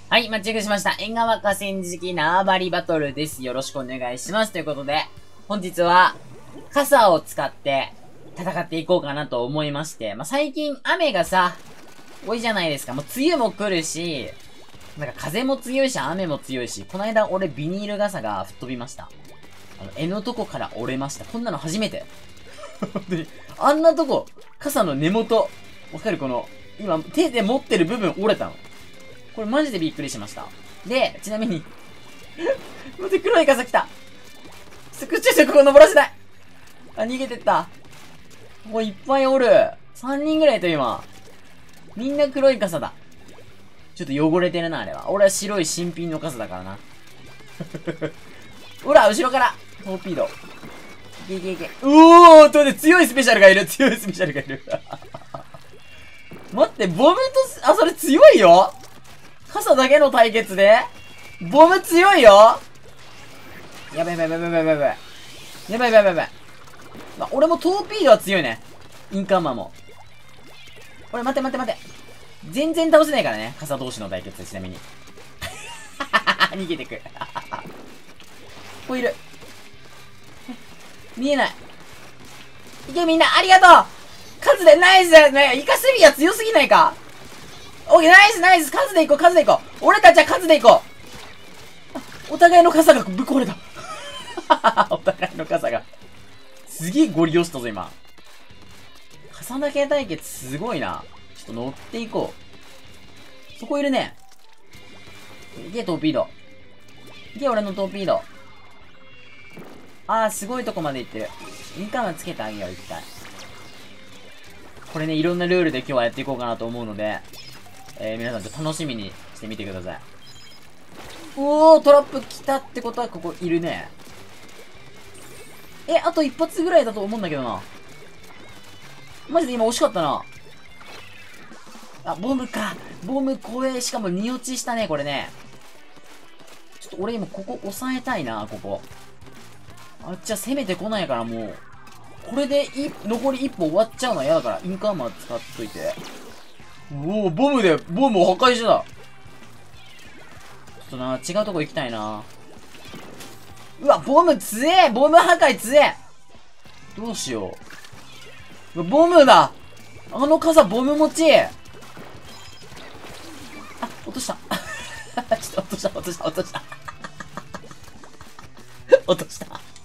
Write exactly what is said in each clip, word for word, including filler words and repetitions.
はい、マッチングしました。縁側河川敷縄張りバトルです。よろしくお願いします。ということで、本日は、傘を使って戦っていこうかなと思いまして、まあ、最近雨がさ、多いじゃないですか。もう梅雨も来るし、なんか風も強いし、雨も強いし、この間俺ビニール傘が吹っ飛びました。あの、柄のとこから折れました。こんなの初めて。本当に。あんなとこ、傘の根元、わかるこの、今手で持ってる部分折れたの。これマジでびっくりしました。で、ちなみに、待って、黒い傘来た。すくっちゃうここ登らせない。あ、逃げてった。ここいっぱいおる。さんにんぐらいと今。みんな黒い傘だ。ちょっと汚れてるな、あれは。俺は白い新品の傘だからな。ほら、後ろからトーピード。いけいけいけ。うおーとで強いスペシャルがいる。強いスペシャルがいる。待って、ボムと、あ、それ強いよ。傘だけの対決でボム強いよ。やばいやばいやばいやばいやばい。やばいやばいやばいやばい。まあ、俺もトーピードは強いね。インカーマンも。俺待って待って待って。全然倒せないからね。傘同士の対決、ちなみに。逃げてく。ここいる。見えない。いけみんな、ありがとう。数でナイスだよね。イカスミは強すぎないか。オッケー、ナイスナイス。数でいこう、数でいこう。俺たちは数でいこう。お互いの傘がぶっ壊れた。お互いの傘が。すげえゴリ押したぞ、今。傘だけ対決すごいな。ちょっと乗っていこう。そこいるね。いけ、トーピード。いけ、俺のトーピード。あー、すごいとこまで行ってる。インカーマンつけてあげよう、一回。これね、いろんなルールで今日はやっていこうかなと思うので、えー、皆さんちょっと楽しみにしてみてください。おー、トラップ来たってことはここいるね。え、あと一発ぐらいだと思うんだけどな。マジで今惜しかったな。あ、ボムか。ボム怖え。しかもに落ちしたね、これね。ちょっと俺今ここ押さえたいな、ここ。あっちは攻めてこないからもう。これでい、残りいっぽん終わっちゃうのは嫌だから、インカーマー使っといて。おお、ボムで、ボムを破壊してた。ちょっとな、違うとこ行きたいな。うわ、ボム強え。ボム破壊強え。どうしよう。ボムだ。あの傘ボム持ち。あ、落とした。ちょっと落とした、落とした、落とした。落とした。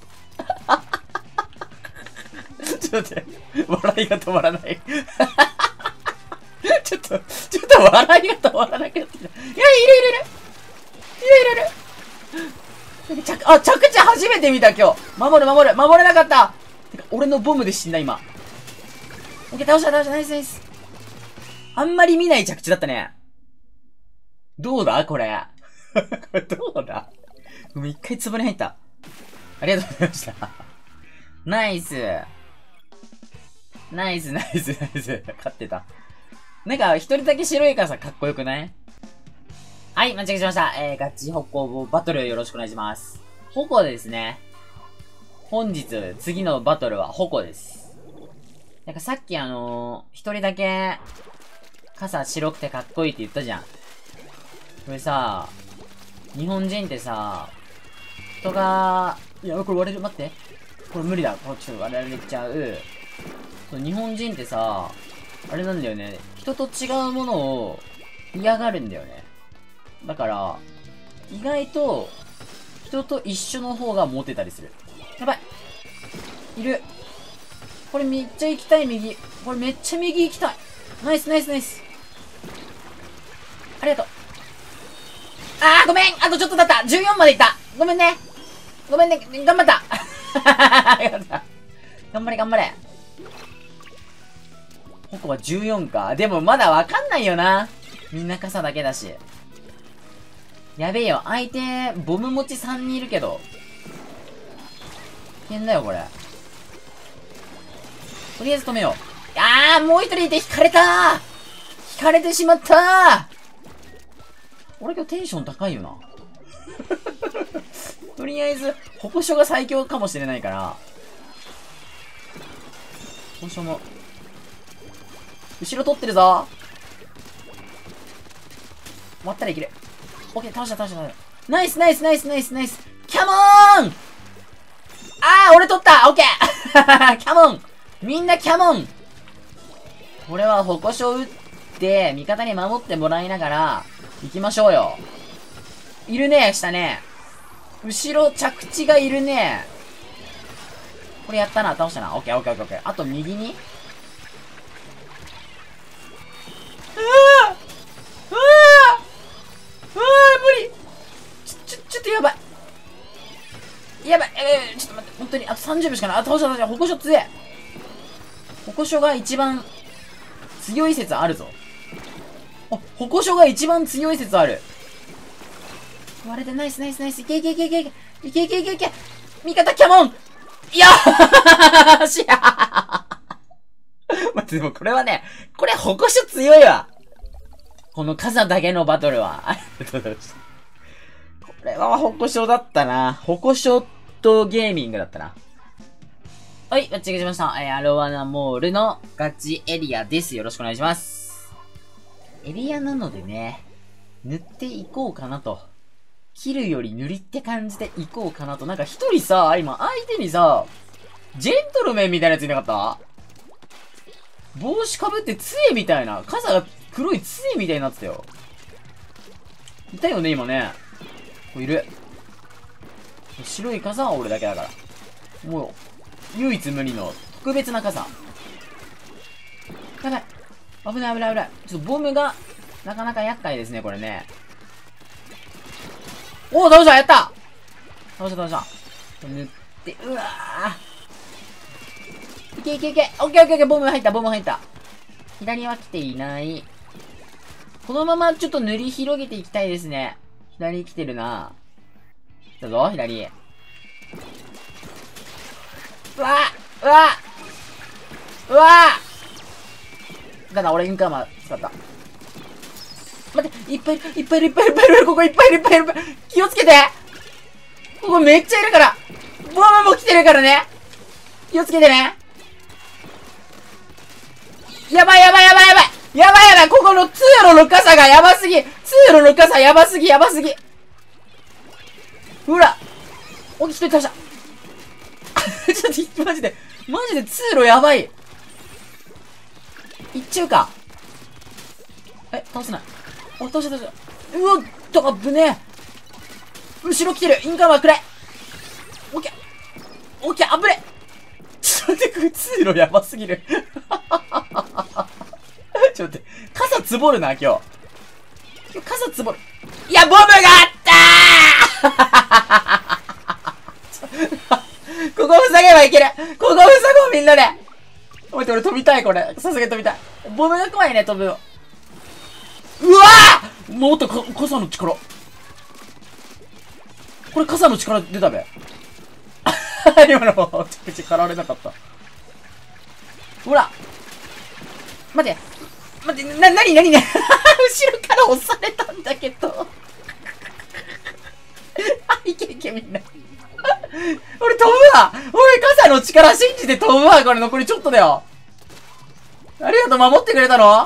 ちょっと待って、笑いが止まらない。ちょっと、ちょっと笑いが止まらなくなってきた。いや、いるいるいる。いるいるいる。着、あ、着地初めて見た、今日。守る守る。守れなかった。てか、俺のボムで死んだ、今。オッケー、倒した、倒した、ナイスナイス。あんまり見ない着地だったね。どうだこれ。これどうだもう一回壺に入った。ありがとうございました。ナイス。ナイス、ナイス、ナイス。勝ってた。なんか、一人だけ白い傘かっこよくない？はい、間違えしました。えー、ガチ歩行バトルよろしくお願いします。矛ですね。本日、次のバトルは矛です。なんかさっきあのー、一人だけ、傘白くてかっこいいって言ったじゃん。これさ、日本人ってさ、人が、いや、これ割れる、待って。これ無理だ。これちょっと割られちゃう。日本人ってさ、あれなんだよね。人と違うものを嫌がるんだよね。だから、意外と、人と一緒の方がモテたりする。やばい。いる。これめっちゃ行きたい、右。これめっちゃ右行きたい。ナイスナイスナイス。ありがとう。あー、ごめん。あとちょっとだった。じゅうよんまでいった。ごめんね。ごめんね。頑張った。頑張れ頑張れ。ここはじゅうよんか。でもまだわかんないよな。みんな傘だけだし。やべえよ。相手、ボム持ちさんにんいるけど。危険だよ、これ。とりあえず止めよう。あー、もう一人いて引かれたー引かれてしまったー俺今日テンション高いよな。とりあえず、歩行書が最強かもしれないから。歩行書も。後ろ取ってるぞ。終わったらいける。 オッケー、倒した、倒した、倒した。ナイス、ナイス、ナイス、ナイス、ナイス。キャモーン。あー、俺取った。オッケー。キャモン。みんなキャモン。これは、歩しを打って、味方に守ってもらいながら、行きましょうよ。いるね、下ね。後ろ、着地がいるね。これやったな、倒したな。オッケー、オッケー、オッケー。あと、右に。うわーうわーうわー無理ちょ、ちょ、ちょっとやばい。やばい、えー、ちょっと待って、本当に、あとさんじゅうびょうしかない。あ、倒した、倒した、歩行書強え。歩行書が一番強い説あるぞ。あ、歩行書が一番強い説ある。割れて、ナイス、ナイス、ナイス。いけいけいけいけいけいけいけいけいけ味方キャモンいやーしやー待って、でもこれはね、これ歩行書強いわ。この傘だけのバトルは。ありがとうございました。これは歩行書だったな。歩行書とゲーミングだったな。はい、間違えました。えー、アロワナモールのガチエリアです。よろしくお願いします。エリアなのでね、塗っていこうかなと。切るより塗りって感じでいこうかなと。なんか一人さ、今相手にさ、ジェントルメンみたいなやついなかった？帽子かぶって杖みたいな、傘が黒い杖みたいになってたよ。いたよね、今ね。こういる。白い傘は俺だけだから。もう、唯一無二の特別な傘。やばい。危ない危ない危ない。ちょっとボムが、なかなか厄介ですね、これね。おー、倒したやった倒した倒した。塗って、うわー。いけいけいけ。オッケーオッケーオッケー。ボム入った、ボム入った。左は来ていない。このままちょっと塗り広げていきたいですね。左来てるな。来たぞ、左。うわうわうわだな、俺インカーマー使った。待って、いっぱいいる、いっぱいいる、いっぱいいる、いっぱいいる、ここいっぱいいる、いっぱいいる、気をつけてここめっちゃいるからボムも来てるからね気をつけてねやばいやばいやばいやばいやばいやばいここの通路の傘がやばすぎ通路の傘やばすぎやばすぎほらおき一人倒したちょっと、マジで、マジで通路やばい行っちゃうかえ、倒せないお、倒した倒したうわっと、危ねえ後ろ来てるインカーマーくれオッケーオッケー危ねえちょっと待って、通路やばすぎるちょっと待って、傘つぼるな、今日。今日傘つぼる。いや、ボムがあったーここ塞げばいけるここ塞ごうみんなで待って、俺飛びたい、これ。さすがに飛びたい。ボムが怖いね、飛ぶの。うわーもっとか、傘の力。これ傘の力出たべ。今の、着地かられなかった。ほら待って待って、な、なになにな後ろから押されたんだけど。あ、いけいけみんな。俺飛ぶわ俺傘の力信じて飛ぶわこれ残りちょっとだよありがとう守ってくれたのや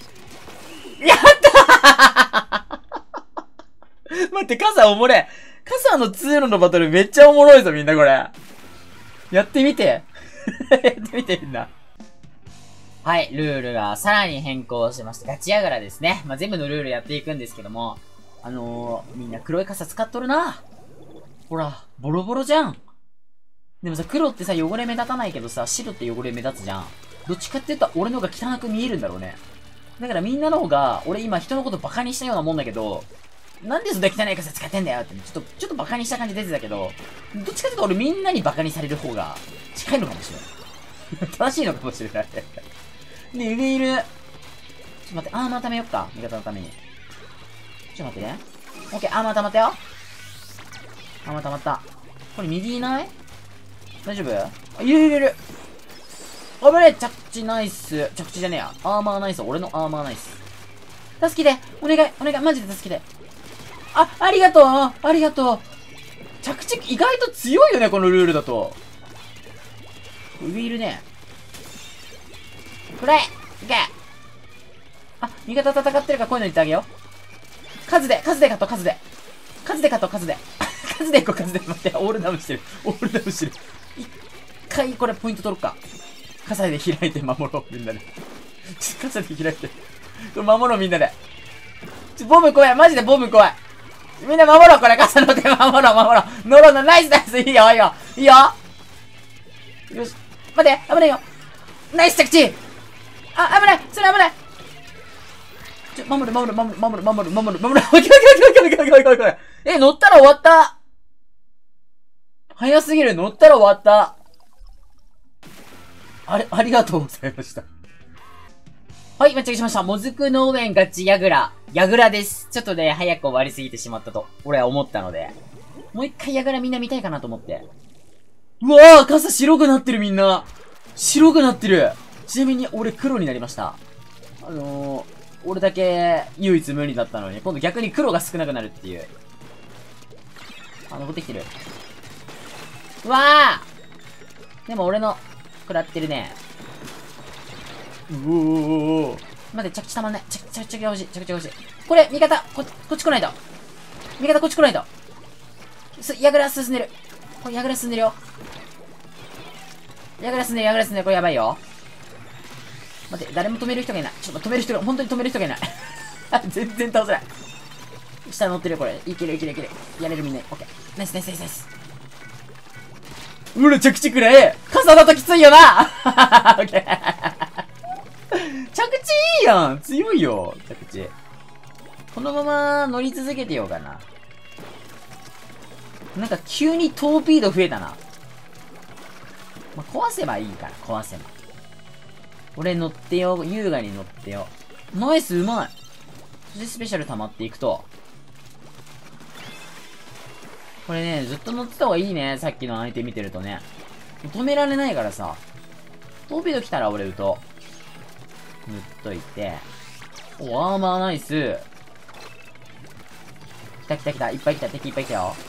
ったー待って、傘おもれ傘の通路のバトルめっちゃおもろいぞみんなこれやってみてやってみてみんなはい、ルールがさらに変更しました。ガチヤガラですね。まあ、全部のルールやっていくんですけども、あのー、みんな黒い傘使っとるな。ほら、ボロボロじゃん。でもさ、黒ってさ、汚れ目立たないけどさ、白って汚れ目立つじゃん。どっちかって言ったら俺の方が汚く見えるんだろうね。だからみんなの方が、俺今人のことバカにしたようなもんだけど、なんでそんな汚い傘使ってんだよって、ちょっと、ちょっとバカにした感じ出てたけど、どっちかっていうと俺みんなにバカにされる方が近いのかもしれない。正しいのかもしれない。で、上いる。ちょっと待って、アーマー溜めよっか。味方のために。ちょっと待ってね。オッケー、アーマー溜まったよ。アーマー溜まった。これ右いない大丈夫あ、いるいるいる。危ねえ着地ナイス。着地じゃねえや。アーマーナイス。俺のアーマーナイス。助けてお願いお願いマジで助けてあ、ありがとうありがとう着地意外と強いよね、このルールだと。上いるね。これいけあ、味方戦ってるからこういうの言ってあげよ数で、数で勝とう、数で。数で勝とう、数で。数でいこう、数で。待って、オールダウンしてる。オールダウンしてる。一回これポイント取ろっか。傘で開いて守ろう、みんなで。ちょ、傘で開いて。これ守ろう、みんなで。ちょ、ボム怖い。マジでボム怖い。みんな守ろう、これ。傘の手守ろう、守ろう。乗ろうの、ナイスナイス。いいよ、いいよ。いいよ。よし。待って、危ないよ。ナイス着地。あ、危ない。それ危ない。ちょ、守る、守る、守る、守る、守る、守る、守る。オッケーオッケーオッケーオッケーオッケーオッケー。え、乗ったら終わった。早すぎる。乗ったら終わった。あれ、ありがとうございました。はい、めっちゃしました。もずく農園ガチヤグラ。ヤグラです。ちょっとね、早く終わりすぎてしまったと、俺は思ったので。もう一回ヤグラみんな見たいかなと思って。うわぁ、傘白くなってるみんな。白くなってる。ちなみに俺黒になりました。あのー、俺だけ唯一無二だったのに、今度逆に黒が少なくなるっていう。あ、登ってきてる。うわぁでも俺の、食らってるね。うおー。待って、着地たまんない。着地、着地が欲しい。着地が欲しい。これ、味方こ、こっち来ないと。味方こっち来ないと。す、ヤグラ進んでる。これ、ヤグラ進んでるよ。ヤグラ進んでる、ヤグラ進んでる。これやばいよ。待って、誰も止める人がいない。ちょっと止める人が、本当に止める人がいない。全然倒せない。下乗ってるよ、これ。いけるいけるいける。やれるみんな。オッケー。ナイスナイスナイスナイス。うら、着地くらえ。傘だときついよな。オッケー。着地いいやん。強いよ、着地。このまま乗り続けてようかな。なんか急にトーピード増えたな。まあ、壊せばいいから、壊せば。俺乗ってよ、優雅に乗ってよ。ナイス、うまい。そしてスペシャル溜まっていくと。これね、ずっと乗ってた方がいいね。さっきの相手見てるとね。止められないからさ。トーピード来たら俺撃とう。塗っといて。お、アーマーナイス。来た来た来た。いっぱい来た。敵いっぱい来たよ。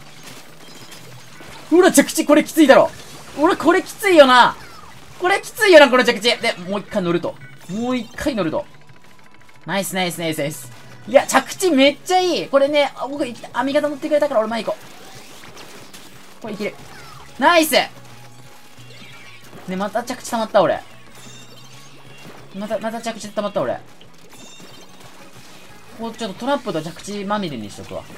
ほら、着地これきついだろ。俺これきついよな。これきついよな、この着地。で、もう一回乗ると。もう一回乗ると。ナイスナイスナイスナイス。いや、着地めっちゃいい。これね、あ僕、あ、味方乗ってくれたから俺前行こう。これいける。ナイス。ね、また着地溜まった俺。また、また着地溜まった俺。こう、ちょっとトラップと着地まみれにしとくわ。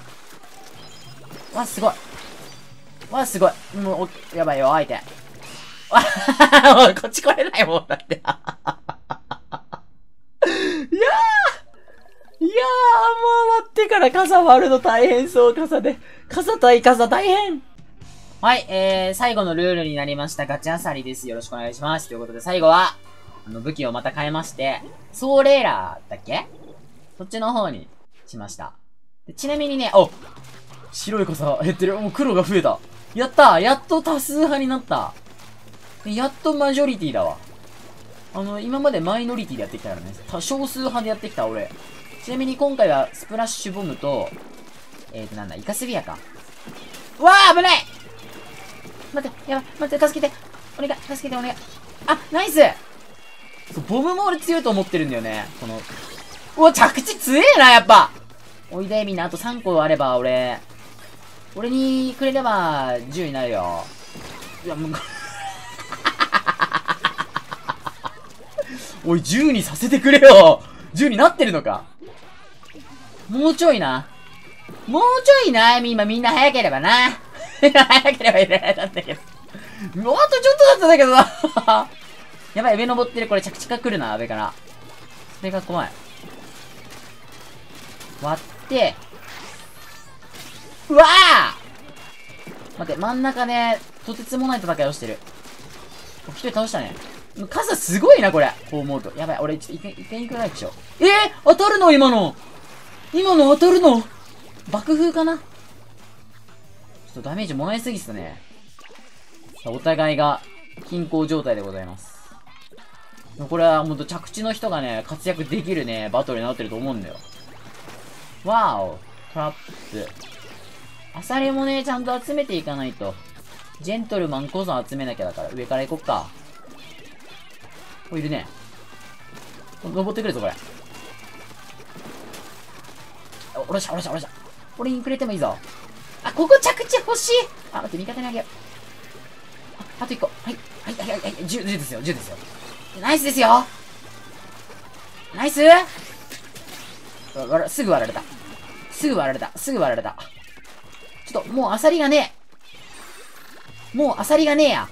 わ、すごい。わ、すごい。もう、お、やばいよ、相手。わおい、こっち来れないもんだって。いやーいやー、もう終わってから傘割るの大変そう、傘で。傘対傘大変。はい、えー、最後のルールになりました。ガチアサリです。よろしくお願いします。ということで、最後は、あの、武器をまた変えまして、ソーレーラーだっけそっちの方にしました。でちなみにね、お白い傘減ってる。もう黒が増えた。やったーやっと多数派になった。やっとマジョリティだわ。あの、今までマイノリティでやってきたからね。少数派でやってきた俺。ちなみに今回はスプラッシュボムと、えーと、なんだ、イカスビアか。うわー危ない待って、やばい、待って、助けて。お願い、助けてお願い。あ、ナイスそう、ボムも俺強いと思ってるんだよね。この、うわ、着地強えな、やっぱおいで、みんな、あとさんこあれば、俺、俺にくれれば、じゅうになるよ。いや、もう、おい、じゅうにさせてくれよ !じゅうになってるのかもうちょいな。もうちょいな。今みんな早ければな。早ければいらないだったけど。もうあとちょっとだったんだけどな。やばい、上登ってる。これ着地が来るな、上から。それが怖い。割って。うわー待って、真ん中ね、とてつもない戦いをしてる。一人倒したね。傘すごいな、これ。こう思うと。やばい、俺、ちょっと一回、一回いくらいでしょ。えー、当たるの今の今の当たるの爆風かなちょっとダメージもらいすぎっすね。さあ、お互いが、均衡状態でございます。これはほんと着地の人がね、活躍できるね、バトルになってると思うんだよ。わーおトラップ。アサリもね、ちゃんと集めていかないと。ジェントルマンこそ集めなきゃだから、上から行こっか。お、いるね。登ってくるぞ、これ。 おろした、おろした、おろした。俺にくれてもいいぞ。あ、ここ着地欲しい。あ、待って、味方にあげよう。あ、あといっこ。はい。はい、はい、はい、はい。じゅう、じゅうですよ、じゅうですよ。ナイスですよ。ナイスわわすぐ割られた。すぐ割られた。すぐ割られた。ちょっと、もうアサリがねえ。もうアサリがねえや。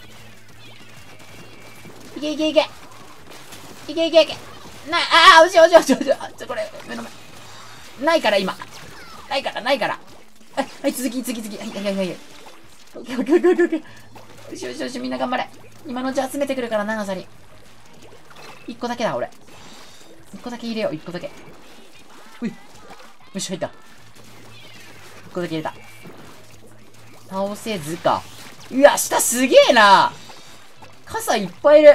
いけいけいけ。いけいけいけ。な、ああ、落ち落ち落ち落ち。あ、ちょ、これ、目の前。ないから、今。ないから、ないから。はい、はい、続き、続き、続き。はい、はい、はい、はい。オッケー、オッケー、オッケー、オッケー。よしよしよし、みんな頑張れ。今のうち集めてくるからな、アサリ。一個だけだ、俺。一個だけ入れよう、一個だけ。ほい。よし、入った。一個だけ入れた。倒せずか。うわ、下すげえな。傘いっぱいいる。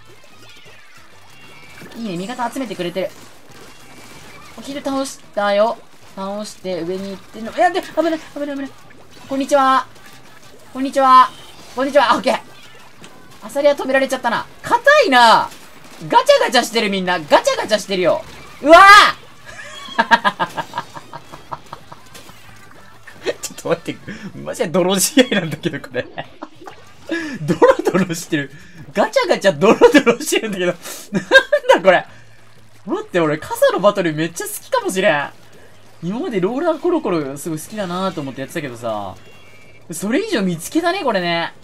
いいね、味方集めてくれてる。お昼倒したよ。倒して上に行ってんの。いや、で、危ない、危ない、危ない。こんにちは。こんにちは。こんにちは。オッケー。アサリは止められちゃったな。硬いな。ガチャガチャしてるみんな。ガチャガチャしてるよ。うわーちょっと待って。マジで泥試合なんだけど、これ。ドロドロしてる。ガチャガチャドロドロしてるんだけど。なんだこれ。待って、俺、傘のバトルめっちゃ好きかもしれん。今までローラーコロコロすごい好きだなーと思ってやってたけどさ。それ以上見つけたね、これね。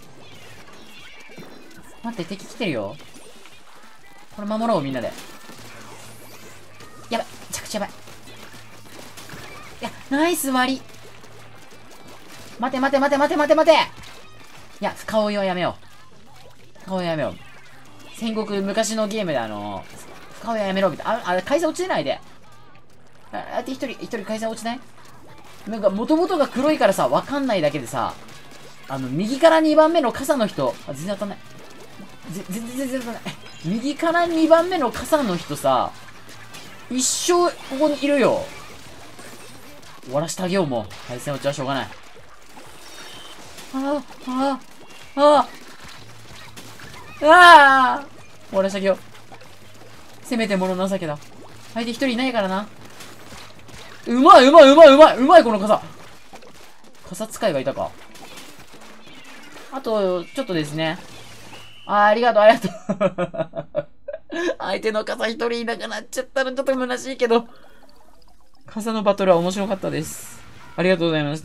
待って、敵来てるよ。これ守ろう、みんなで。やばい。着地やばい。いや、ナイス割り。待て待て待て待て待て待て。いや、深追いはやめよう。深追いはやめよう。戦国昔のゲームであの、深追いはやめろみたいな。あ、あ、回線落ちてないで。あ、あって一人、一人回線落ちない？なんか、元々が黒いからさ、わかんないだけでさ、あの、右からにばんめの傘の人、あ、全然当たんない。ぜ、全然全然当たんない。右からにばんめの傘の人さ、一生ここにいるよ。終わらしてあげよう、もう。対戦落ちはしょうがない。ああ、ああ、ああ、ああ、終わらしてあげよう。せめてもの情けだ。相手一人いないからな。うまいうまいうまいうまいうまいこの傘。傘使いがいたか。あと、ちょっとですね。あー、ありがとう、ありがとう。相手の傘一人いなくなっちゃったのちょっと虚しいけど。傘のバトルは面白かったです。ありがとうございました。